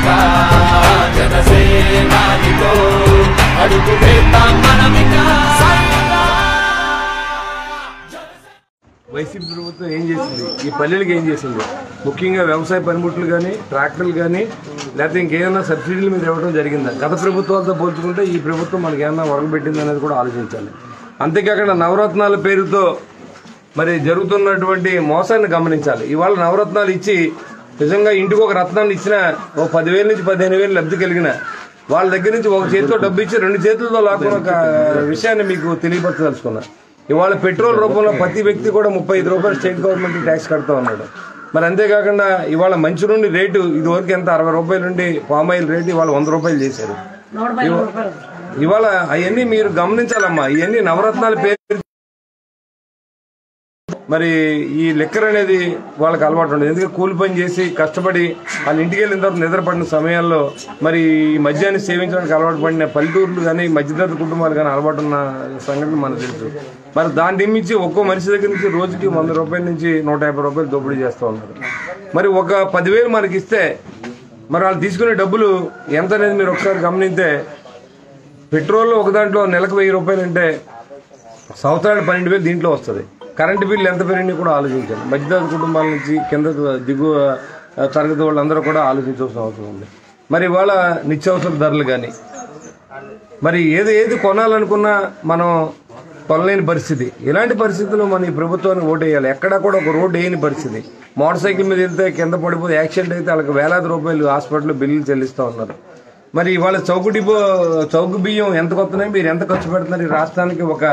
మనమికా జనసేనానితో అడుగు వేద్దాం మనమికా. వైసీపీ ప్రభుత్వం ఏం చేసింది, ఈ పల్లెలకు ఏం చేసింది? ముఖ్యంగా వ్యవసాయ పనిముట్లు కానీ, ట్రాక్టర్లు కానీ, లేకపోతే ఇంకేమైనా సబ్సిడీల మీద ఇవ్వడం జరిగిందా? గత ప్రభుత్వాలతో పోల్చుకుంటే ఈ ప్రభుత్వం మనకి ఏమైనా ఒరగబెట్టింది అనేది కూడా ఆలోచించాలి. అంతేకాకుండా నవరత్నాల పేరుతో మరి జరుగుతున్నటువంటి మోసాన్ని గమనించాలి. ఇవాళ నవరత్నాలు ఇచ్చి నిజంగా ఇంటికి ఒక రత్నాన్ని ఇచ్చినా ఓ 10,000 నుంచి 15,000 లబ్ధి కలిగిన వాళ్ళ దగ్గర నుంచి ఒక చేతితో డబ్బు ఇచ్చి 2 చేతులతో లాక్కున్న ఒక విషయాన్ని మీకు తెలియపరచదలుచుకున్నా. ఇవాళ పెట్రోల్ రూపంలో ప్రతి వ్యక్తి కూడా 35 రూపాయలు స్టేట్ గవర్నమెంట్ ట్యాక్స్ కడుతూ ఉన్నాడు. మరి అంతేకాకుండా ఇవాళ మంచి నుండి రేటు ఇదివరకు ఎంత 60 రూపాయల నుండి పామాయిల్ రేటు ఇవాళ 100 రూపాయలు చేశారు. ఇవాళ అవన్నీ మీరు గమనించాలమ్మా. ఇవన్నీ నవరత్నాల పేరు మరి ఈ లెక్కర్ అనేది వాళ్ళకి అలవాటు ఉండదు. ఎందుకంటే కూలి పని చేసి కష్టపడి వాళ్ళ ఇంటికి వెళ్ళిన తర్వాత నిద్రపడిన సమయాల్లో మరి ఈ మద్యాన్ని సేవించడానికి అలవాటు పడిన పల్లెటూర్లు కానీ మధ్యతరగతి కుటుంబాలు కానీ అలవాటు ఉన్న సంఘటన మనకు తెలుసు. మరి దాన్ని నిమ్మించి ఒక్కో మనిషి దగ్గర నుంచి రోజుకి 100 రూపాయల నుంచి 150 రూపాయలు దోపిడీ చేస్తూ ఉన్నారు. మరి ఒక 10,000 మనకి ఇస్తే మరి వాళ్ళు తీసుకునే డబ్బులు ఎంత అనేది మీరు ఒకసారి గమనిస్తే పెట్రోల్ ఒక దాంట్లో నెలకు 1000 రూపాయలు అంటే సంవత్సరానికి 12,000 దీంట్లో వస్తుంది. కరెంటు బిల్లు ఎంత పెరిగినా కూడా ఆలోచించాలి. మధ్యతరగతి కుటుంబాల నుంచి కింద దిగువ తరగతి వాళ్ళందరూ కూడా ఆలోచించాల్సిన అవసరం ఉంది. మరి ఇవాళ నిత్యావసర ధరలు కానీ మరి ఏది కొనాలనుకున్నా మనం కొనలేని పరిస్థితి. ఇలాంటి పరిస్థితుల్లో మన ఈ ప్రభుత్వానికి ఓటు వేయాలి. ఎక్కడా కూడా ఒక రోడ్డు వేయని పరిస్థితి. మోటార్ సైకిల్ మీద వెళ్తే కింద పడిపోతే యాక్సిడెంట్ అయితే వాళ్ళకి వేలాది రూపాయలు హాస్పిటల్లో బిల్లులు చెల్లిస్తూ ఉన్నారు. మరి ఇవాళ చౌక బియ్యం ఎంత కొత్తనాయి, మీరు ఎంత ఖర్చు పెడుతున్నారు ఈ రాష్ట్రానికి ఒక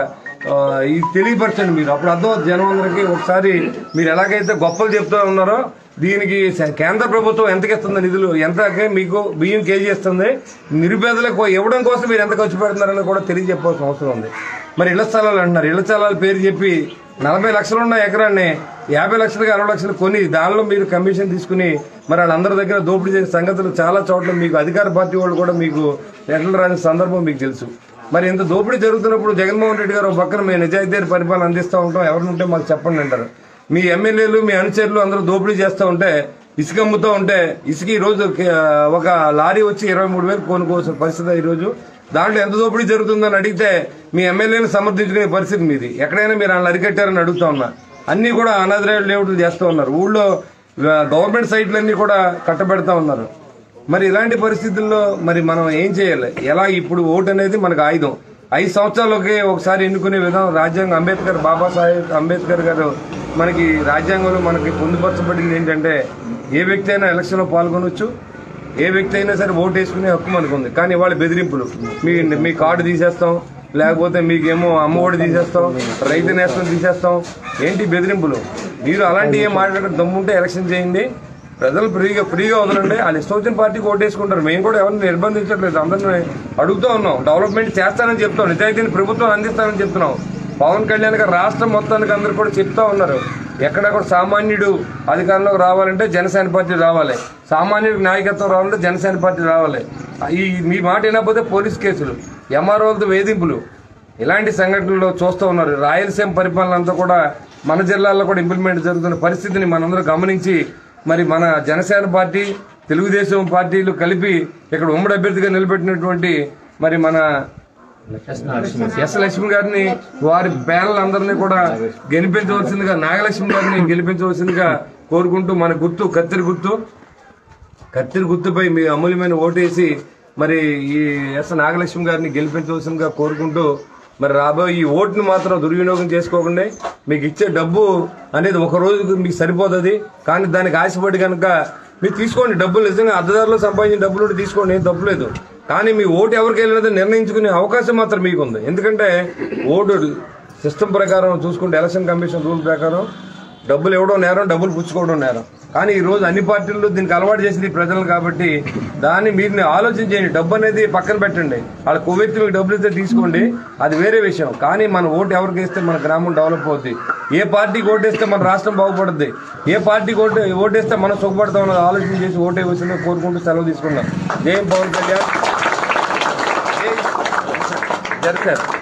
ఇది తెలియపరచండి మీరు. అప్పుడు అర్థం జనం అందరికీ. ఒకసారి మీరు ఎలాగైతే గొప్పలు చెప్తూ ఉన్నారో దీనికి కేంద్ర ప్రభుత్వం ఎంతకి ఇస్తుంది నిధులు, ఎంతకే మీకు బియ్యం కేజీ ఇస్తుంది, నిరుపేదలకు ఇవ్వడం కోసం మీరు ఎంత ఖర్చు పెడుతున్నారని కూడా తెలియజెప్పాల్సిన అవసరం ఉంది. మరి ఇళ్ల స్థలాలు అంటున్నారు. ఇళ్ల స్థలాల పేరు చెప్పి 40 లక్షలు ఉన్న ఎకరాన్ని 50 లక్షలకి 60 లక్షలు కొని దానిలో మీరు కమిషన్ తీసుకుని మరి వాళ్ళందరి దగ్గర దోపిడీ చేసే సంగతులు చాలా చోట్ల మీకు అధికార పార్టీ వాళ్ళు కూడా మీకు లెటర్లు రాని సందర్భం మీకు తెలుసు. మరి ఇంత దోపిడీ జరుగుతున్నప్పుడు జగన్మోహన్ రెడ్డి గారు ఒక పక్కన మేము నిజాయితీ పరిపాలన అందిస్తూ ఉంటాం, ఎవరినుంటే మాకు చెప్పండి అంటారు. మీ ఎమ్మెల్యేలు మీ అనుచరులు అందరూ దోపిడీ చేస్తూ ఉంటే, ఇసుక అమ్ముతూ ఉంటే, ఇసుక ఈ రోజు ఒక లారీ వచ్చి 23,000 కొనుక్కోవాల్సిన పరిస్థితి ఈ రోజు. దాంట్లో ఎంత దోపిడీ జరుగుతుందని అడిగితే మీ ఎమ్మెల్యేని సమర్థించుకునే పరిస్థితి మీది. ఎక్కడైనా మీరు వాళ్ళని అరికట్టారని అడుగుతా ఉన్నా. అన్ని కూడా అనాథరైడ్ లేఅవుట్లు చేస్తూ ఉన్నారు. ఊళ్ళో గవర్నమెంట్ సైట్లన్నీ కూడా కట్టబెడతా ఉన్నారు. మరి ఇలాంటి పరిస్థితుల్లో మరి మనం ఏం చేయాలి? ఎలా ఇప్పుడు ఓటు అనేది మనకు ఆయుధం. 5 సంవత్సరాలకి ఒకసారి ఎన్నుకునే విధానం రాజ్యాంగం బాబాసాహెబ్ అంబేద్కర్ గారు మనకి రాజ్యాంగంలో మనకి పొందుపరచబడింది ఏంటంటే ఏ వ్యక్తి అయినా ఎలక్షన్లో పాల్గొనవచ్చు, ఏ వ్యక్తి అయినా సరే ఓటు వేసుకునే హక్కు మనకు ఉంది. కానీ ఇవాళ బెదిరింపులు, మీ కార్డు తీసేస్తాం, లేకపోతే మీకేమో అమ్మఒడి తీసేస్తాం, రైతు నేస్తం తీసేస్తాం, ఏంటి బెదిరింపులు? మీరు అలాంటి ఏం మాట్లాడే దమ్ముంటే ఎలక్షన్ చేయండి, ప్రజలు ఫ్రీగా వదలండి. వాళ్ళు ఇష్టం వచ్చిన పార్టీకి ఓటేసుకుంటారు. మేము కూడా ఎవరిని నిర్బంధించట్లేదు, అందరినీ అడుగుతూ ఉన్నాం. డెవలప్మెంట్ చేస్తానని చెప్తాం, నిజాయితీని ప్రభుత్వం అందిస్తానని చెప్తున్నాం. పవన్ కళ్యాణ్ గారు రాష్ట్రం మొత్తానికి అందరూ కూడా చెప్తా ఉన్నారు. ఎక్కడ కూడా సామాన్యుడు అధికారంలోకి రావాలంటే జనసేన పార్టీ రావాలి, సామాన్యుడికి నాయకత్వం రావాలంటే జనసేన పార్టీ రావాలి. మీ మాట వినకపోతే పోలీస్ కేసులు, ఎంఆర్ఓలతో వేధింపులు, ఇలాంటి సంఘటనలు చూస్తూ ఉన్నారు. రాయలసీమ పరిపాలన అంతా కూడా మన జిల్లాల్లో కూడా ఇంప్లిమెంట్ జరుగుతున్న పరిస్థితిని మనందరూ గమనించి మరి మన జనసేన పార్టీ తెలుగుదేశం పార్టీలు కలిపి ఇక్కడ ఉమ్మడి అభ్యర్థిగా నిలబెట్టినటువంటి మరి మన ఎస్ లక్ష్మి గారిని వారి ప్యానల్ అందరినీ కూడా గెలిపించవలసిందిగా, నాగలక్ష్మి గారిని గెలిపించవలసిందిగా కోరుకుంటూ మన గుర్తు కత్తిరి గుర్తుపై మీ అమూల్యమైన ఓటేసి మరి ఈ ఎస్ నాగలక్ష్మి గారిని గెలిపించవలసిందిగా కోరుకుంటూ మరి రాబోయే ఈ ఓటును మాత్రం దుర్వినియోగం చేసుకోకుండా మీకు ఇచ్చే డబ్బు అనేది ఒక రోజుకు మీకు సరిపోతుంది. కానీ దానికి ఆశపడి కనుక మీరు తీసుకోండి డబ్బులు, నిజంగా అద్దెదారులో సంపాదించిన డబ్బులు తీసుకోండి, ఏం తప్పులేదు. కానీ మీ ఓటు ఎవరికి వెళ్ళినది నిర్ణయించుకునే అవకాశం మాత్రం మీకు ఉంది. ఎందుకంటే ఓటు సిస్టమ్ ప్రకారం చూసుకుంటే ఎలక్షన్ కమిషన్ రూల్ ప్రకారం డబ్బులు ఇవ్వడం నేరం, డబ్బులు పుచ్చుకోవడం నేరం. కానీ ఈ రోజు అన్ని పార్టీలు దీనికి అలవాటు చేసింది ప్రజలు కాబట్టి దాన్ని మీరు ఆలోచించండి. డబ్బు అనేది పక్కన పెట్టండి, వాళ్ళ కొవ్వెత్తి మీకు డబ్బులు ఇస్తే తీసుకోండి, అది వేరే విషయం. కానీ మన ఓటు ఎవరికి వేస్తే మన గ్రామం డెవలప్ అవుతుంది, ఏ పార్టీకి ఓటేస్తే మన రాష్ట్రం బాగుపడుతుంది, ఏ పార్టీకి ఓటేస్తే మనం సుఖపడతాం అన్నది ఆలోచన చేసి ఓటే వచ్చిందని కోరుకుంటూ సెలవు తీసుకున్నాం. జై పవన్ కళ్యాణ్, జై జనసేన.